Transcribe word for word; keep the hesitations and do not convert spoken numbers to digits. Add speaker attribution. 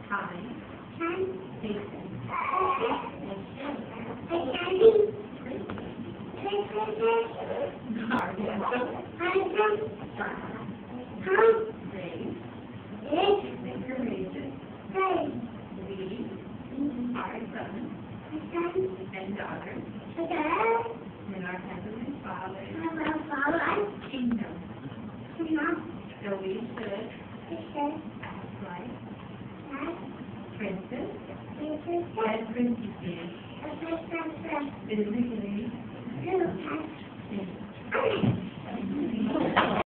Speaker 1: Time.
Speaker 2: Time.
Speaker 1: Station. Make your wages. We are sons and daughters in our Heavenly Father's kingdom. So we should act like princes and princesses, physically and